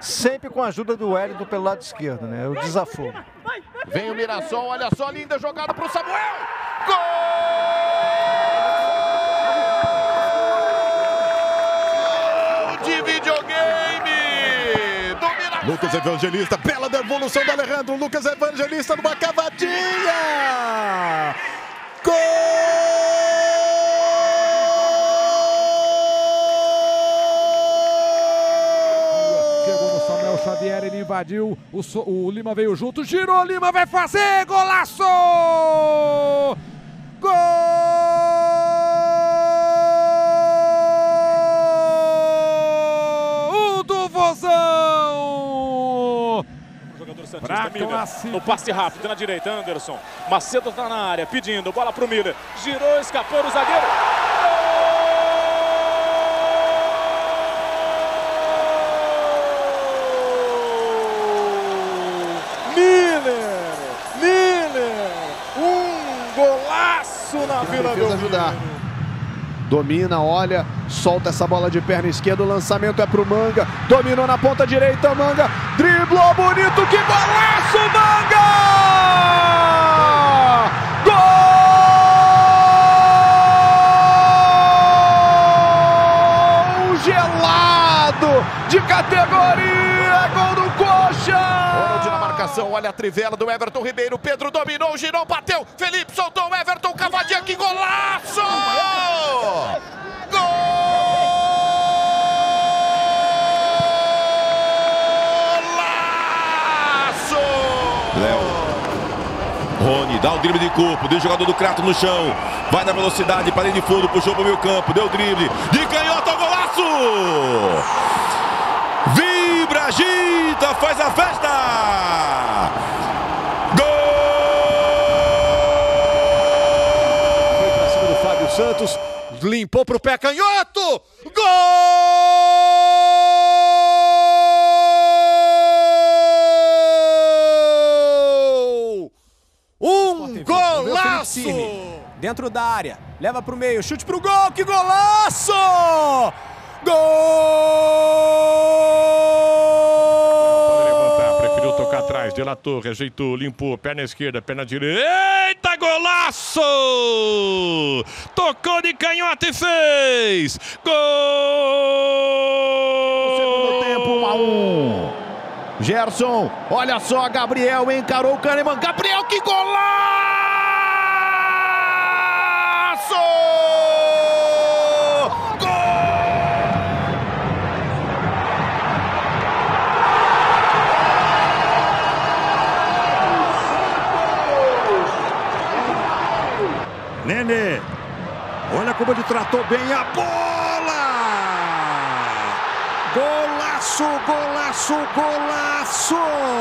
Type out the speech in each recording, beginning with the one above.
sempre com a ajuda do Wellington pelo lado esquerdo, né? O desafogo. Vem o Mirassol, olha só, linda jogada para o Samuel. Gol de videogame do Mirassol. Lucas Evangelista, bela devolução do Alejandro. Lucas Evangelista numa cavadinha. Gol! Chegou no Samuel Xavier, ele invadiu, o Lima veio junto, girou, Lima vai fazer, golaço! Gol do Vozão! Jogador santista, Miller, no passe rápido na direita, Anderson. Macedo está na área, pedindo, bola pro Miller. Girou, escapou o zagueiro. Miller, golaço na Vila Belmiro. Domina, olha, solta essa bola de perna esquerda, o lançamento é pro Manga, dominou na ponta direita, Manga, driblou bonito, que golaço, Manga! Gol gelado, de categoria, gol do Coxa! Ronald na marcação, olha a trivela do Everton Ribeiro, Pedro dominou, girou, bateu, Felipe soltou o Everton, cavadinha, que golaço! Rony dá o drible de corpo, deixa o jogador do Crato no chão, vai na velocidade, parede de fundo, puxou pro meio campo, deu drible, de canhota, golaço! Vibra, agita, faz a festa! Gol! Foi pra cima do Fábio Santos, limpou pro pé canhoto! Gol! Golaço! Dentro da área, leva pro meio, chute pro gol, que golaço! Gol! Pode levantar, preferiu tocar atrás, De La Torre, ajeitou, limpou, perna esquerda, perna direita, eita, golaço! Tocou de canhota e fez! Gol! Segundo tempo, 1-1. Gerson, olha só, Gabriel encarou o Kahneman, Gabriel, que golaço! Nenê, olha como ele tratou bem a bola! Golaço, golaço, golaço!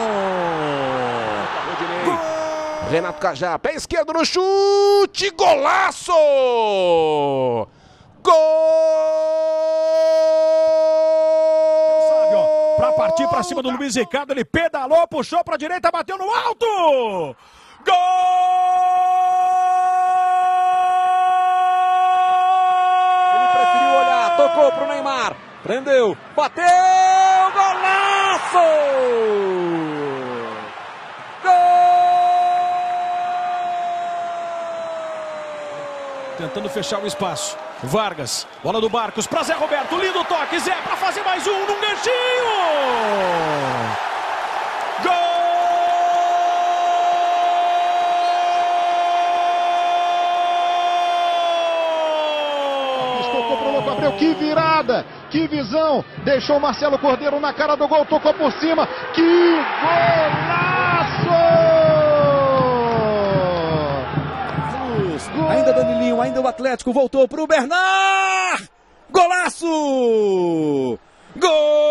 Renato Cajá, pé esquerdo no chute, golaço! Gol! Para partir para cima do Luiz Ricardo, ele pedalou, puxou para a direita, bateu no alto! Gol! Tocou pro Neymar, prendeu, bateu, golaço! Gol! Tentando fechar o espaço. Vargas, bola do Barcos para Zé Roberto, lindo toque, Zé para fazer mais um num ganchinho! Gol! Gabriel, que virada, que visão, deixou o Marcelo Cordeiro na cara do gol, tocou por cima, que golaço! Ainda Danilinho, ainda o Atlético, voltou pro Bernard! Golaço! Gol!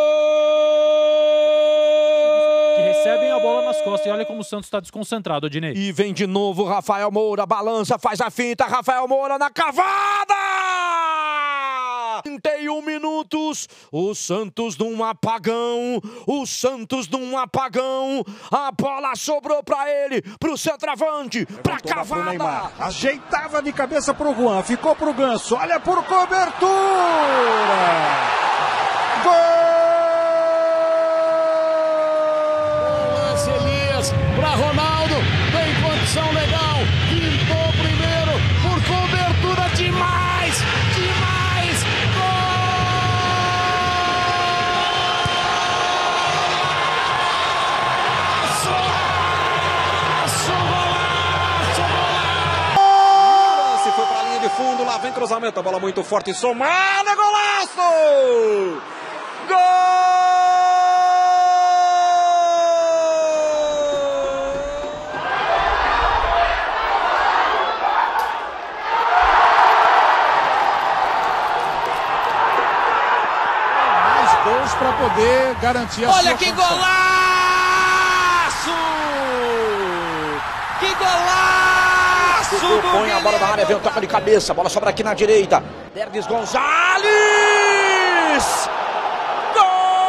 Que recebem a bola nas costas e olha como o Santos está desconcentrado, Odinei. E vem de novo Rafael Moura, balança, faz a finta, Rafael Moura na cavada! 31 minutos, o Santos num apagão, a bola sobrou pra ele, pro centroavante, pra cavada. Ajeitava de cabeça pro Juan, ficou pro Ganso, olha por cobertura! Gol! para Ronaldo, tem condição legal, pintou primeiro, por cobertura demais, demais, Se foi para a linha de fundo, lá vem cruzamento, a bola muito forte, Somada, golaço! Gol! para poder garantir a sua Olha que condição. golaço! Que golaço! Põe a bola na área, vem o toque de cabeça, a bola sobra aqui na direita. Derdes Gonzalez! Gol!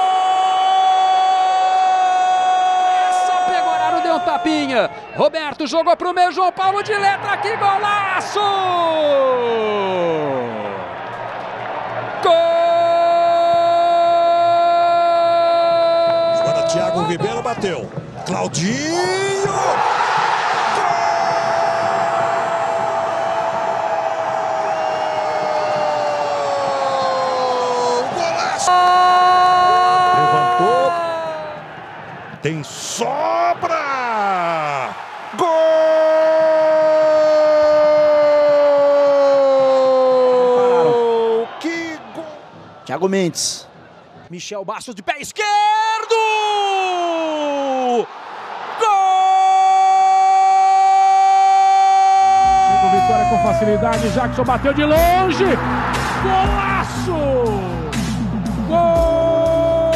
Só pegou horário, deu um tapinha. Roberto jogou pro meio, João Paulo de letra, que golaço! Gol! Thiago Ribeiro bateu. Claudinho! Golaço! Levantou. Tem sobra! Gol! Que gol! Thiago Mendes. Michel Bastos de pé esquerdo! Chega o Vitória com facilidade, Jackson bateu de longe! Golaço! Gol!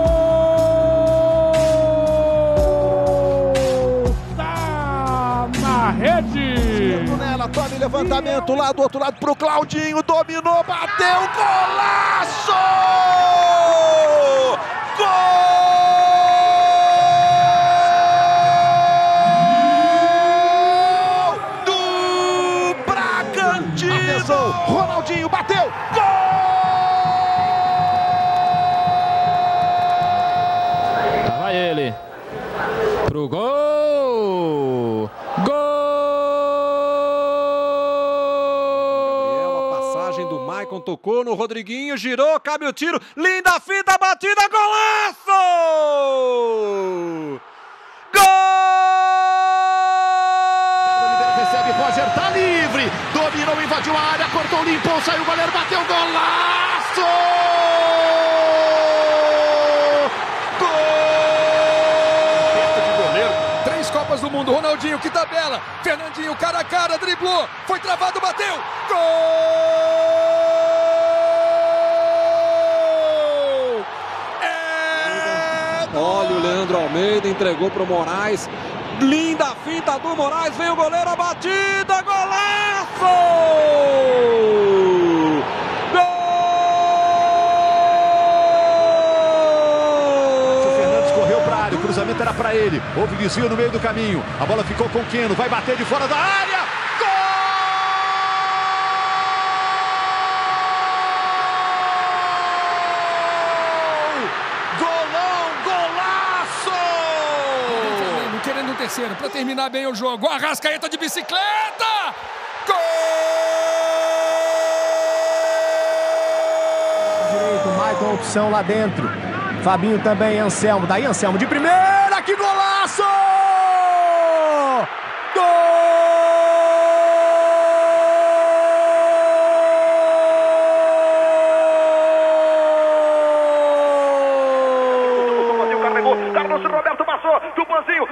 Tá na rede! Nela, tome levantamento lá do outro lado pro Claudinho, dominou, bateu, golaço! Gol! Do Bragantino! Atenção, Ronaldinho bateu! Gol! Vai ele pro gol! Gol! A passagem do Maicon tocou no Rodriguinho, girou, cabe o tiro, linda fita, batida, golaço! Gol! Recebe Roger, tá livre, dominou, invadiu a área, cortou, limpou, saiu o goleiro, bateu, golaço! Copas do Mundo, Ronaldinho, que tabela, Fernandinho, cara a cara, driblou, foi travado, bateu, gol! Olha o Leandro Almeida, entregou pro Moraes, linda finta do Moraes, vem o goleiro, a batida, golaço! O cruzamento era para ele, houve desvio no meio do caminho, a bola ficou com o Keno, vai bater de fora da área, gol! Golão, golaço! Querendo um terceiro para terminar bem o jogo, Arrascaeta de bicicleta, gol! Direito, Maicon, opção lá dentro. Fabinho também, Anselmo. Daí Anselmo de primeira, que golaço! Gol! Carlos Roberto passou, Tupanzinho,